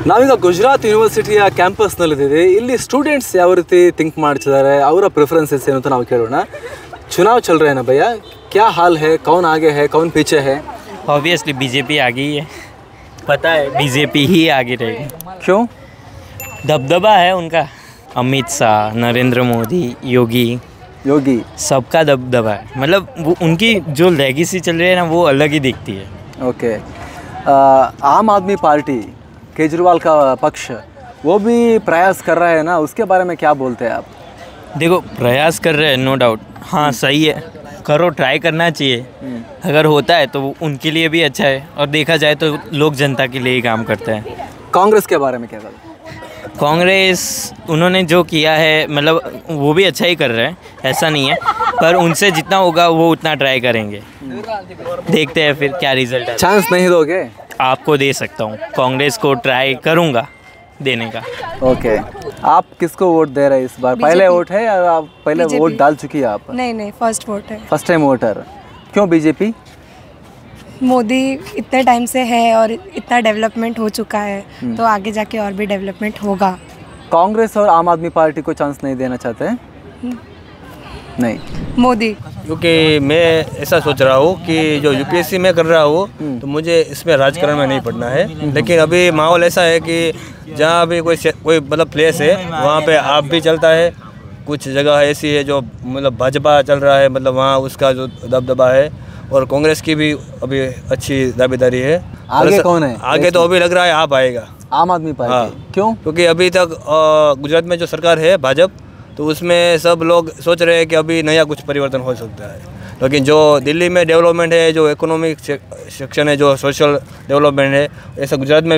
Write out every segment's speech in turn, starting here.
ನಾವೀಗ ಗುಜರಾತ್ ಯೂನಿವರ್ಸಿಟಿಯ ಕ್ಯಾಂಪಸ್ನಲ್ಲಿದ್ದೀವಿ. ಇಲ್ಲಿ ಸ್ಟೂಡೆಂಟ್ಸ್ ಯಾವ ರೀತಿ ಥಿಂಕ್ ಮಾಡ್ತಿದ್ದಾರೆ, ಅವರ ಪ್ರಿಫರೆನ್ಸಸ್ ಏನು ಅಂತ ನಾವು ಕೇಳೋಣ. चुनाव चल रहे हैं ना भैया, क्या हाल है, कौन आगे है कौन पीछे है? ऑब्वियसली बीजेपी आगे ही है, पता है बीजेपी ही आगे रहेगी. क्यों? दबदबा है उनका, अमित शाह, नरेंद्र मोदी, योगी सबका दबदबा है. मतलब वो उनकी जो लेगेसी चल रही है ना वो अलग ही दिखती है. ओके. आम आदमी पार्टी केजरीवाल का पक्ष वो भी प्रयास कर रहा है ना, उसके बारे में क्या बोलते हैं आप? देखो प्रयास कर रहे हैं नो डाउट, हाँ सही है, करो, ट्राई करना चाहिए. अगर होता है तो उनके लिए भी अच्छा है, और देखा जाए तो लोग जनता के लिए ही काम करते हैं. कांग्रेस के बारे में क्या कहते हैं? कांग्रेस उन्होंने जो किया है मतलब वो भी अच्छा ही कर रहे हैं, ऐसा नहीं है, पर उनसे जितना होगा वो उतना ट्राई करेंगे. देखते हैं फिर क्या रिजल्ट है. चांस नहीं दोगे? आपको दे सकता हूँ, कांग्रेस को ट्राई करूँगा देने का. ओके. आप किसको वोट दे रहे हैं इस बार? पहले वोट है या आप पहले वोट डाल चुकी है आप? नहीं फर्स्ट वोट है. First time voter. क्यों बीजेपी? मोदी इतने टाइम से है और इतना डेवलपमेंट हो चुका है, तो आगे जाके और भी डेवलपमेंट होगा. कांग्रेस और आम आदमी पार्टी को चांस नहीं देना चाहते हैं? नहीं. मोदी. क्योंकि मैं ऐसा सोच रहा हूँ कि जो यूपीएससी में कर रहा हूँ तो मुझे इसमें राजकारण में नहीं पढ़ना है. लेकिन अभी माहौल ऐसा है कि जहाँ भी कोई मतलब प्लेस है वहाँ पे आप भी चलता है. कुछ जगह ऐसी है जो मतलब भाजपा चल रहा है, मतलब वहाँ उसका जो दबदबा है, और कांग्रेस की भी अभी अच्छी दावेदारी है. आगे कौन है? आगे तो अभी लग रहा है आप आएगा, आम आदमी पार्टी. हाँ. क्यों? क्योंकि अभी तक गुजरात में जो सरकार है भाजपा, तो उसमें सब लोग सोच रहे हैं कि अभी नया कुछ परिवर्तन हो सकता है. लेकिन जो दिल्ली में डेवलपमेंट है, जो इकोनॉमिक सेक्शन है, जो सोशल डेवलपमेंट है, ऐसा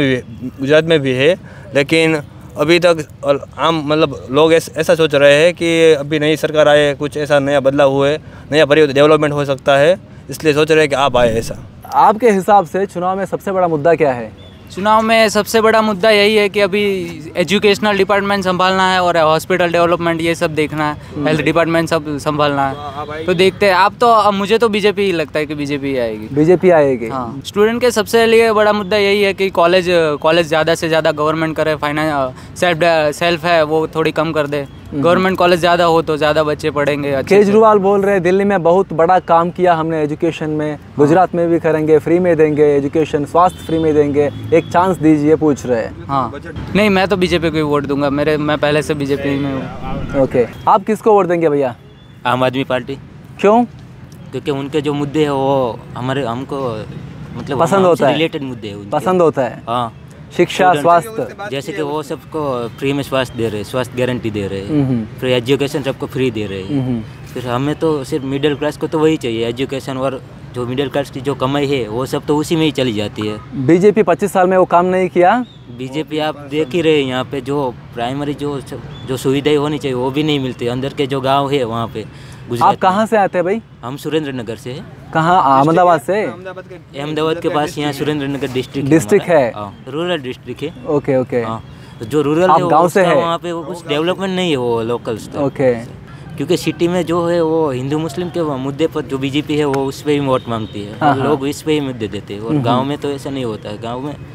गुजरात में भी है. लेकिन अभी तक आम मतलब लोग ऐसा सोच रहे हैं कि अभी नई सरकार आए, कुछ ऐसा नया बदलाव हुए, नया डेवलपमेंट हो सकता है, इसलिए सोच रहे हैं कि आप आए. ऐसा आपके हिसाब से चुनाव में सबसे बड़ा मुद्दा क्या है? चुनाव में सबसे बड़ा मुद्दा यही है कि अभी एजुकेशनल डिपार्टमेंट संभालना है और हॉस्पिटल डेवलपमेंट ये सब देखना है, हेल्थ डिपार्टमेंट सब संभालना है. तो देखते हैं. आप तो अब मुझे तो बीजेपी ही लगता है कि बीजेपी आएगी. बीजेपी आएगी. हाँ. स्टूडेंट के सबसे लिए बड़ा मुद्दा यही है कि कॉलेज ज़्यादा से ज़्यादा गवर्नमेंट करे, फाइनेंस सेल्फ है वो थोड़ी कम कर दे. गवर्नमेंट कॉलेज ज़्यादा हो तो ज़्यादा बच्चे पढ़ेंगे. केजरीवाल बोल रहे हैं दिल्ली में बहुत बड़ा काम किया हमने एजुकेशन में, गुजरात में भी करेंगे, फ्री में देंगे एजुकेशन, स्वास्थ्य फ्री में देंगे, एक चांस दीजिए पूछ रहे हैं. हाँ. नहीं, मैं तो बीजेपी को ही वोट दूंगा. मैं पहले से बीजेपी में हूँ. ओके. आप किसको वोट देंगे भैया? आम आदमी पार्टी. क्यों? क्योंकि उनके जो मुद्दे हैं वो हमको मतलब पसंद होता है, रिलेटेड मुद्दे हैं, पसंद होता है. हाँ. शिक्षा, स्वास्थ्य, जैसे कि वो सबको फ्री में स्वास्थ्य दे रहे हैं, स्वास्थ्य गारंटी दे रहे हैं, फिर एजुकेशन सबको फ्री दे रहे हैं. फिर हमें तो सिर्फ मिडिल क्लास को तो वही चाहिए एजुकेशन, और जो मिडिल क्लास की जो कमाई है वो सब तो उसी में ही चली जाती है. बीजेपी 25 साल में वो काम नहीं किया. बीजेपी आप देख ही रहे हैं, यहाँ पे जो प्राइमरी जो सुविधाएं होनी चाहिए वो भी नहीं मिलती. अंदर के जो गाँव है वहाँ पे. आप कहाँ से आते हैं भाई? हम सुरेंद्र नगर से हैं. कहाँ? अहमदाबाद से. अहमदाबाद के पास यहाँ सुरेंद्र नगर डिस्ट्रिक्ट है. रूरल डिस्ट्रिक्ट है. Okay okay. तो जो रूरल है गाँव से है, वहाँ पे वो कुछ डेवलपमेंट नहीं है वो लोकल. ओके. क्योंकि सिटी में जो है वो हिंदू मुस्लिम के मुद्दे पर जो बीजेपी है वो उस पर ही वोट मांगती है. लोग इस पे ही मुद्दे देते हैं, और गाँव में तो ऐसा नहीं होता है. गाँव में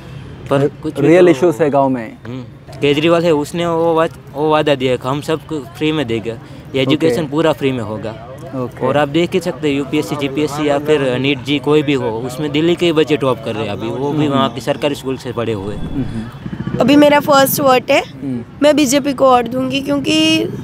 पर कुछ रियल इश्यूज है गाँव में. केजरीवाल है उसने वो वादा दिया है कि हम सबको फ्री में देगा, एजुकेशन पूरा फ्री में होगा. और आप देख ही सकते हैं यूपीएससी जीपीएससी या फिर नीट जी कोई भी हो, उसमें दिल्ली के बच्चे टॉप कर रहे हैं अभी, वो भी वहाँ के सरकारी स्कूल से पढ़े हुए. अभी मेरा फर्स्ट वोट है, मैं बीजेपी को वोट दूंगी, क्योंकि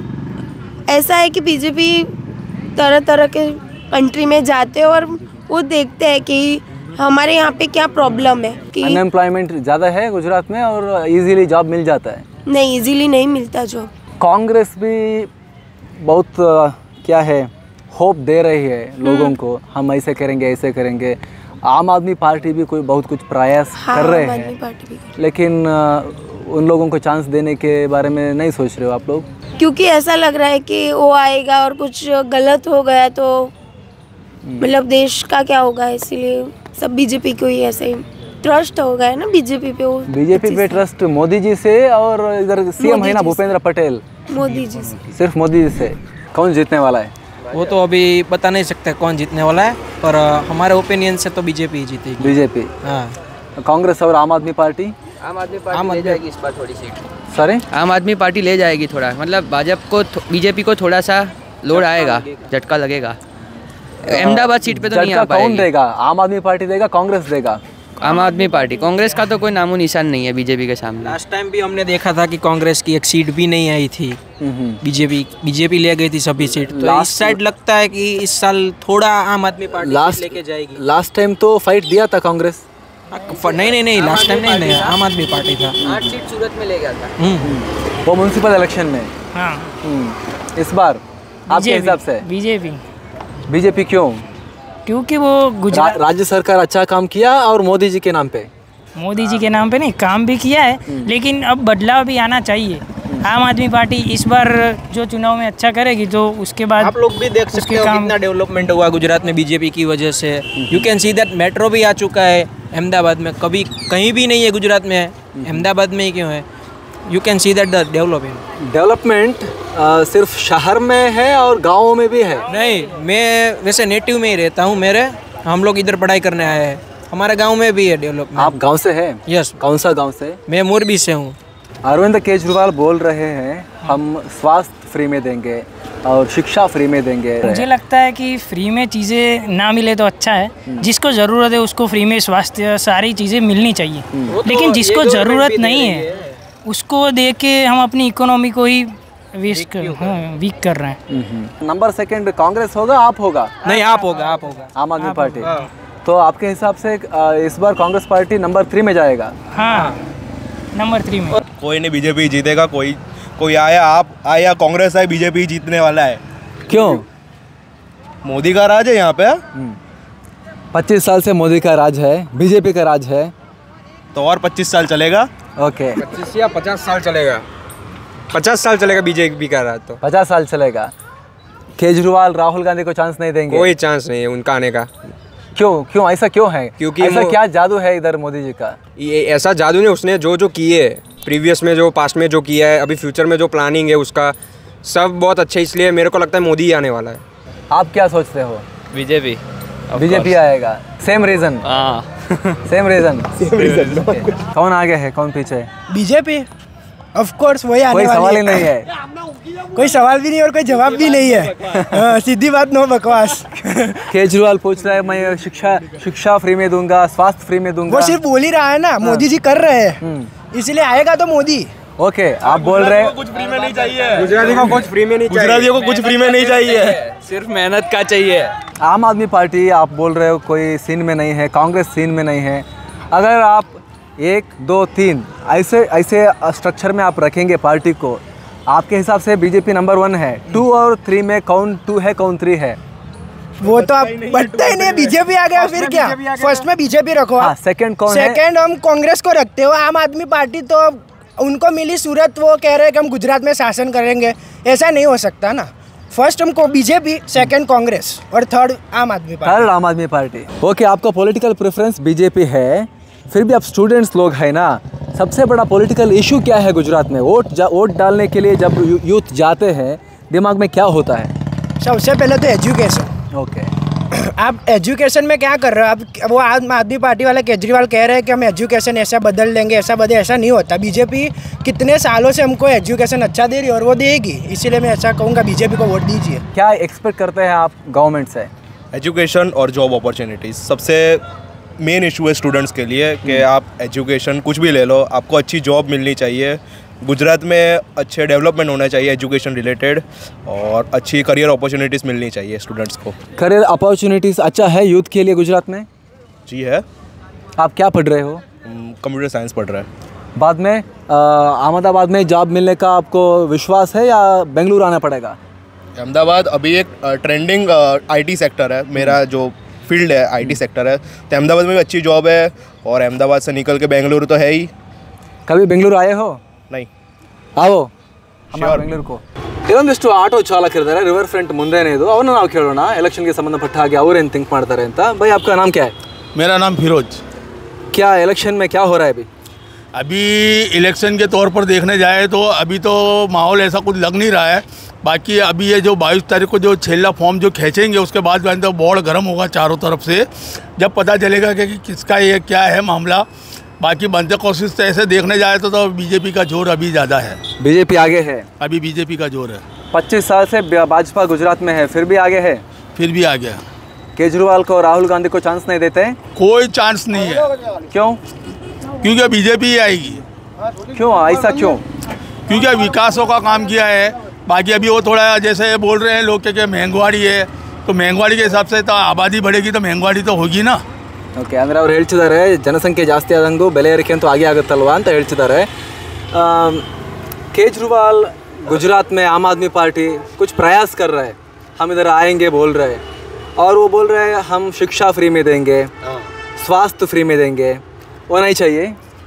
ऐसा है कि बीजेपी तरह तरह के कंट्री में जाते हैं और वो देखते हैं कि हमारे यहाँ पे क्या प्रॉब्लम है. कि अनएम्प्लॉयमेंट ज़्यादा है गुजरात में और इजीली जॉब मिल जाता है. नहीं, इजीली नहीं मिलता जॉब. कांग्रेस भी बहुत क्या है होप दे रही है लोगों को, हम ऐसे करेंगे ऐसे करेंगे. आम आदमी पार्टी भी कोई बहुत कुछ प्रयास कर रहे हैं, लेकिन उन लोगों को चांस देने के बारे में नहीं सोच रहे हो आप लोग? क्योंकि ऐसा लग रहा है कि वो आएगा और कुछ गलत हो गया तो मतलब देश का क्या होगा, इसीलिए सब बीजेपी को ही ऐसे ही ट्रस्ट हो गया है ना बीजेपी पे. वो बीजेपी पे ट्रस्ट मोदी जी से, और इधर सीएम है ना भूपेंद्र पटेल, मोदी जी से. सिर्फ मोदी जी से. कौन जीतने वाला है? वो तो अभी बता नहीं सकते कौन जीतने वाला है, पर हमारे ओपिनियन से तो बीजेपी ही जीतेगी. बीजेपी. हाँ. कांग्रेस और आम आदमी पार्टी आम आदमी पार्टी ले जाएगी इस बार थोड़ी सीट। सॉरी, आम आदमी पार्टी ले जाएगी थोड़ा, मतलब भाजपा को बीजेपी को थोड़ा सा लोड आएगा, झटका लगेगा। अहमदाबाद सीट पे तो नहीं आ पाएगी। कौन देगा? आम आदमी पार्टी देगा, कांग्रेस देगा? आम आदमी पार्टी। कांग्रेस का तो कोई नामो निशान नहीं है बीजेपी के सामने। लास्ट टाइम भी हमने देखा था कि कांग्रेस की एक सीट भी नहीं आई थी, बीजेपी ले गई थी सभी सीट। तो इस साइड लगता है कि इस साल थोड़ा आम आदमी पार्टी लेके जाएगी। लास्ट टाइम तो फाइट दिया था कांग्रेस। नहीं, लास्ट टाइम नहीं, आम आदमी पार्टी था। 8 सीट सूरत में ले गया था वो म्यूनसिपल इलेक्शन में। हाँ। इस बार आपके हिसाब से बीजेपी क्यों? क्योंकि वो गुजरात राज्य सरकार अच्छा काम किया और मोदी जी के नाम पे नहीं काम भी किया है, लेकिन अब बदलाव भी आना चाहिए। आम आदमी पार्टी इस बार जो चुनाव में अच्छा करेगी तो उसके बाद आप लोग भी देख सकते हो कितना डेवलपमेंट हुआ गुजरात में बीजेपी की वजह से। You can see that metro भी आ चुका है अहमदाबाद में, कभी कहीं भी नहीं है गुजरात में, अहमदाबाद में ही क्यों है। You can see that the development सिर्फ शहर में है और गाँव में भी है। नहीं, मैं वैसे नेटिव में ही रहता हूँ, हम लोग इधर पढ़ाई करने आए हैं, हमारे गांव में भी है डेवलपमेंट। आप गांव से हैं? यस। कौन सा गांव से? मैं मोरबी से हूँ। अरविंद केजरीवाल बोल रहे हैं हम स्वास्थ्य फ्री में देंगे और शिक्षा फ्री में देंगे। मुझे लगता है कि फ्री में चीज़ें ना मिले तो अच्छा है। जिसको ज़रूरत है उसको फ्री में स्वास्थ्य सारी चीज़ें मिलनी चाहिए, लेकिन जिसको ज़रूरत नहीं है उसको दे के हम अपनी इकोनॉमी को ही वीक कर रहे हैं। नंबर सेकंड कांग्रेस होगा, आप होगा? नहीं, आप होगा। आम आदमी पार्टी। तो आपके हिसाब से इस बार कांग्रेस पार्टी नंबर 3 में जाएगा? हाँ, नंबर 3 में। कोई नहीं, बीजेपी जीतेगा। कोई आया, आप आया, कांग्रेस आए, बीजेपी जीतने वाला है। क्यों? मोदी का राज है यहाँ पे। 25 साल से मोदी का राज है, बीजेपी का राज है, तो और 25 साल चलेगा। ओके, 25 या 50 साल चलेगा। 50 साल चलेगा बीजेपी का राज तो। 50 साल चलेगा। केजरीवाल राहुल गांधी को चांस नहीं देंगे? कोई चांस नहीं है उनका आने का। क्यों ऐसा क्यों है? क्योंकि ऐसा क्या जादू है इधर मोदी जी का? ये ऐसा जादू नहीं, उसने जो किए प्रीवियस में, जो पास्ट में जो किया है, अभी फ्यूचर में जो प्लानिंग है उसका सब बहुत अच्छा, इसलिए मेरे को लगता है मोदी ही आने वाला है। आप क्या सोचते हो? बीजेपी आएगा। Same reason? Same reason. कौन आगे है, कौन पीछे है? बीजेपी ऑफ कोर्स वही आने वाली है। कोई सवाल ही नहीं है। कोई सवाल भी नहीं और कोई जवाब भी नहीं है। सीधी बात, नो बकवास। केजरीवाल पूछ रहा है मैं शिक्षा फ्री में दूंगा, स्वास्थ्य फ्री में दूंगा। वो सिर्फ बोल ही रहा है ना, मोदी जी कर रहे हैं, इसलिए आएगा तो मोदी। ओके, आप बोल रहे हैं कुछ फ्री में नहीं चाहिए, गुजरातियों को कुछ फ्री में नहीं चाहिए, गुजरातियों को कुछ फ्री में नहीं चाहिए, सिर्फ मेहनत का चाहिए। आम आदमी पार्टी आप बोल रहे हो कोई सीन में नहीं है, कांग्रेस सीन में नहीं है। अगर आप 1, 2, 3 ऐसे स्ट्रक्चर में आप रखेंगे पार्टी को, आपके हिसाब से बीजेपी नंबर 1 है। 2 और 3 में कौन 2 है, कौन 3 है? वो तो आप पता ही नहीं। बीजेपी आ गया फिर क्या? फर्स्ट में बीजेपी रखो आप। सेकंड कौन है? सेकंड हम कांग्रेस को रखते हो। आम आदमी पार्टी तो उनको मिली सूरत, वो कह रहे हैं कि हम गुजरात में शासन करेंगे, ऐसा नहीं हो सकता ना। फर्स्ट हमको बीजेपी, सेकंड कांग्रेस और third Aam Aadmi party. Okay, आपका पॉलिटिकल प्रेफरेंस बीजेपी है, फिर भी आप स्टूडेंट्स लोग हैं ना, सबसे बड़ा पॉलिटिकल इशू क्या है गुजरात में? वोट डालने के लिए जब यूथ जाते हैं दिमाग में क्या होता है? सबसे पहले तो एजुकेशन। ओके, आप एजुकेशन में क्या कर रहे हो? आप वो आम आदमी पार्टी वाले केजरीवाल कह रहे हैं कि हम एजुकेशन ऐसा बदल देंगे, ऐसा नहीं होता। बीजेपी कितने सालों से हमको एजुकेशन अच्छा दे रही है और वो देगी, इसीलिए मैं ऐसा कहूँगा बीजेपी को वोट दीजिए। क्या एक्सपेक्ट करते हैं आप गवर्नमेंट से? एजुकेशन और जॉब अपॉर्चुनिटीज़ सबसे मेन इशू है स्टूडेंट्स के लिए कि आप एजुकेशन कुछ भी ले लो, आपको अच्छी जॉब मिलनी चाहिए। गुजरात में अच्छे डेवलपमेंट होना चाहिए एजुकेशन रिलेटेड, और अच्छी करियर अपॉर्चुनिटीज़ मिलनी चाहिए स्टूडेंट्स को। करियर अपॉर्चुनिटीज़ अच्छा है यूथ के लिए गुजरात में? जी है। आप क्या पढ़ रहे हो? कंप्यूटर साइंस पढ़ रहा है। बाद में अहमदाबाद में जॉब मिलने का आपको विश्वास है या बेंगलुरु आना पड़ेगा? अहमदाबाद अभी एक ट्रेंडिंग IT सेक्टर है, मेरा जो फील्ड है IT सेक्टर है, तो अहमदाबाद में भी अच्छी जॉब है, और अहमदाबाद से निकल के बेंगलुरु तो है ही। कभी बेंगलुरु आए हो? नहीं। आओ ಬೆಂಗಳೂರು को ಕೆಲವೊಂದಿಷ್ಟು ಆಟೋ ಚಾಲಕರಿದ್ದಾರೆ ರಿವರ್ ಫ್ರಂಟ್ ಮುಂದೆನೇ ಇದು ಅವನ್ನ ನಾವು ಕೇಳೋಣ ಎಲೆಕ್ಷನ್ಗೆ ಸಂಬಂಧಪಟ್ಟ ಹಾಗೆ ಅವರೇನು थिंक ಮಾಡ್ತಾರೆ ಅಂತ। भाई आपका नाम क्या है? मेरा नाम फिरोज। क्या इलेक्शन में क्या हो रहा है अभी इलेक्शन के तौर पर देखने जाए तो अभी तो माहौल ऐसा कुछ लग नहीं रहा है। बाकी अभी ये जो 22 तारीख को जो छेला फॉर्म जो खींचेंगे उसके बाद तो बहुत गर्म होगा चारों तरफ से, जब पता चलेगा कि किसका ये क्या है मामला। बाकी बनते कोशिश से ऐसे देखने जाए तो बीजेपी का जोर अभी ज़्यादा है। बीजेपी आगे है, अभी बीजेपी का जोर है। 25 साल से भाजपा गुजरात में है, फिर भी आगे है। फिर भी आगे। केजरीवाल को, राहुल गांधी को चांस नहीं देते? कोई चांस नहीं है। क्यों? क्योंकि बीजेपी ही आएगी। क्यों, ऐसा क्यों? क्योंकि विकासों का काम किया है। बाकी अभी वो थोड़ा जैसे बोल रहे हैं लोग कि महंगाई है, तो महंगाई के हिसाब से तो आबादी बढ़ेगी तो महंगाई तो होगी ना। ಓಕೆ, ಅಂದರೆ ಅವ್ರು ಹೇಳ್ತಿದ್ದಾರೆ ಜನಸಂಖ್ಯೆ ಜಾಸ್ತಿ ಆದಂಗೂ ಬೆಲೆ ಏರಿಕೆ ಅಂತೂ ಆಗೇ ಆಗುತ್ತಲ್ವಾ ಅಂತ ಹೇಳ್ತಿದ್ದಾರೆ। केजरीवाल गुजरात में आम आदमी पार्टी कुछ प्रयास कर रहा है, हम इधर आएंगे बोल रहे हैं, और वो बोल रहे हैं हम शिक्षा फ्री में देंगे, स्वास्थ्य फ्री में देंगे, वो नहीं चाहिए?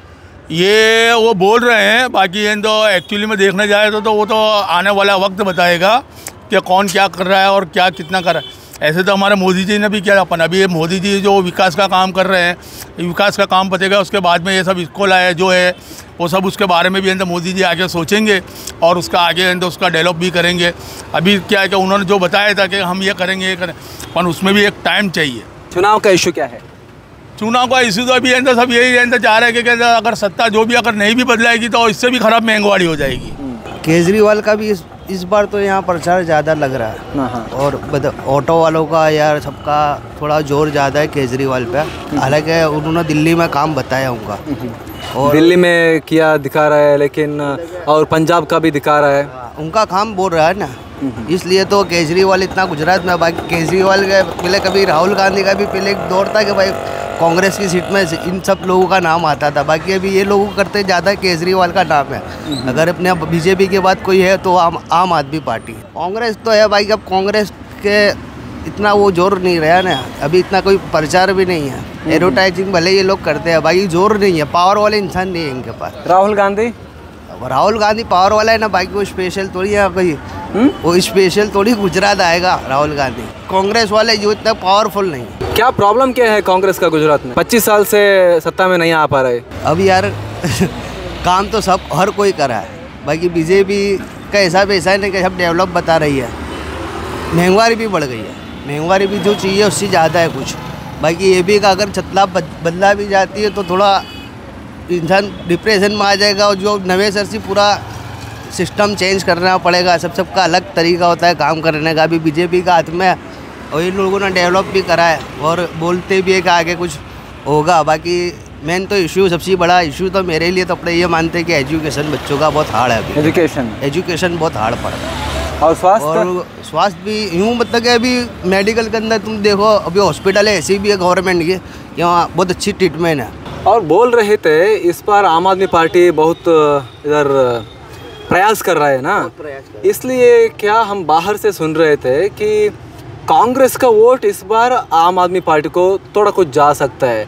ये वो बोल रहे हैं, बाकी तो एक्चुअली में देखने जाए तो वो तो आने वाला वक्त बताएगा कि कौन क्या कर रहा है और क्या कितना कर रहा है। ऐसे तो हमारे मोदी जी ने भी किया अपन, अभी ये मोदी जी जो विकास का काम कर रहे हैं, विकास का काम बचेगा, उसके बाद में ये सब स्कूल है जो है वो सब उसके बारे में भी मोदी जी आगे सोचेंगे और उसका आगे उसका डेवलप भी करेंगे। अभी क्या है कि उन्होंने जो बताया था कि हम ये करेंगे ये करें, पर उसमें भी एक टाइम चाहिए। चुनाव का इशू क्या है? चुनाव का इशू तो अभी सब यही चाह रहे हैं कि अगर सत्ता जो भी अगर नहीं भी बदलाएगी तो इससे भी खराब महंगाई हो जाएगी। केजरीवाल का भी इस बार तो यहाँ प्रचार ज़्यादा लग रहा है, और ऑटो वालों का यार सबका थोड़ा जोर ज़्यादा है केजरीवाल पे। हालांकि उन्होंने दिल्ली में काम बताया उनका, और दिल्ली में किया दिखा रहा है, लेकिन और पंजाब का भी दिखा रहा है, उनका काम बोल रहा है ना, इसलिए तो केजरीवाल इतना गुजरात में। बाकी केजरीवाल के पहले कभी राहुल गांधी का भी पहले एक दौर था कि भाई कांग्रेस की सीट में इन सब लोगों का नाम आता था, बाकी अभी ये लोगों करते ज़्यादा केजरीवाल का नाम है। अगर अपने बीजेपी के बाद कोई है तो आम आदमी पार्टी। कांग्रेस तो है भाई, अब कांग्रेस के इतना वो जोर नहीं रहा ना, अभी इतना कोई प्रचार भी नहीं है, एडवर्टाइजिंग भले ये लोग करते हैं, भाई जोर नहीं है, पावर वाले इंसान नहीं है इनके पास। राहुल गांधी पावर वाला है ना, बाकी वो स्पेशल थोड़ी है कोई, वो स्पेशल थोड़ी गुजरात आएगा राहुल गांधी। कांग्रेस वाले जो इतना पावरफुल नहीं। क्या प्रॉब्लम क्या है कांग्रेस का गुजरात में? 25 साल से सत्ता में नहीं आ पा रहे। अब यार काम तो सब हर कोई करा है, बाकी बीजेपी का हिसाब ऐसा है ना कि सब डेवलप बता रही है, महंगाई भी बढ़ गई है, महंगाई भी जो चाहिए उससे ज़्यादा है कुछ। बाकी ये भी का अगर छतला बदला भी जाती है तो थोड़ा इंसान डिप्रेशन में आ जाएगा, और जो नवे सर से पूरा सिस्टम चेंज करना पड़ेगा। सबका अलग तरीका होता है काम करने का। अभी बीजेपी का हाथ में, और इन लोगों ने डेवलप भी करा है और बोलते भी है कि आगे कुछ होगा। बाकी मेन तो इशू, सबसे बड़ा इशू तो मेरे लिए तो अपने ये मानते हैं कि एजुकेशन बच्चों का बहुत हार्ड है अभी। एजुकेशन बहुत हार्ड पड़ रहा है। और स्वास्थ्य भी यूँ मतलब कि अभी मेडिकल के अंदर तुम देखो, अभी हॉस्पिटल है ऐसी भी है गवर्नमेंट की, यहाँ बहुत अच्छी ट्रीटमेंट है। और बोल रहे थे इस बार आम आदमी पार्टी बहुत इधर प्रयास कर रहा है ना, इसलिए क्या हम बाहर से सुन रहे थे कि कांग्रेस का वोट इस बार आम आदमी पार्टी को थोड़ा कुछ जा सकता है।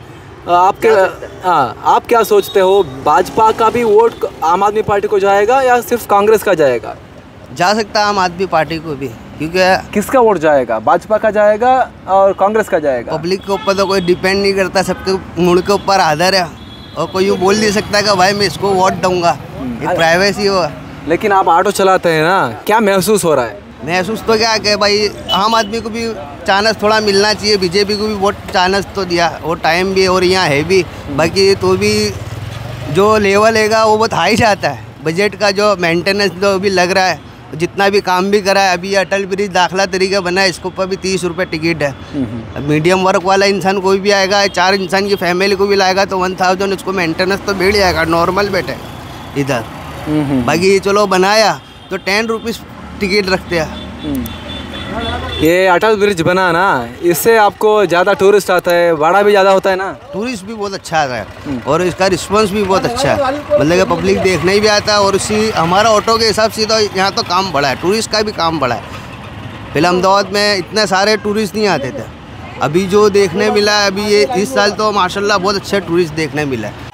आप क्या सोचते हो, भाजपा का भी वोट आम आदमी पार्टी को जाएगा या सिर्फ कांग्रेस का जाएगा? जा सकता है आम आदमी पार्टी को भी, क्योंकि किसका वोट जाएगा? भाजपा का जाएगा और कांग्रेस का जाएगा? पब्लिक के ऊपर तो कोई डिपेंड नहीं करता, सबके मूड के ऊपर आधार है, और कोई यूँ बोल नहीं सकता कि भाई मैं इसको वोट दूंगा, ये प्राइवेसी हो। लेकिन आप ऑटो चलाते हैं ना, क्या महसूस हो रहा है? महसूस तो क्या कि भाई आम आदमी को भी चांस थोड़ा मिलना चाहिए, बीजेपी को भी वोट चांस तो दिया, वो टाइम भी और यहाँ है भी। बाकी तो भी जो लेवल हैगा वो बहुत हाई जाता है, बजट का जो मेंटेनेंस जो भी लग रहा है, जितना भी काम भी करा है। अभी अटल ब्रिज दाखला तरीका बना है, इसके ऊपर भी 30 रुपये टिकट है। मीडियम वर्क वाला इंसान कोई भी आएगा, 4 इंसान की फैमिली को भी लाएगा तो 1000 उसको मेंटेनेंस तो मिल जाएगा, नॉर्मल बेटे इधर। बाकी चलो बनाया तो 10 रुपीज़ टिकट रखते हैं। ये अटल ब्रिज बना ना, इससे आपको ज़्यादा टूरिस्ट आता है, भाड़ा भी ज़्यादा होता है ना? टूरिस्ट भी बहुत अच्छा आता है और इसका रिस्पांस भी बहुत अच्छा है, मतलब कि पब्लिक देखने ही भी आता है। और उसी हमारा ऑटो के हिसाब से तो यहाँ तो काम बढ़ा है, टूरिस्ट का भी काम बढ़ा है। पहले अहमदाबाद में इतने सारे टूरिस्ट नहीं आते थे, अभी जो देखने मिला है अभी ये इस साल तो माशाल्लाह बहुत अच्छा टूरिस्ट देखने मिला है।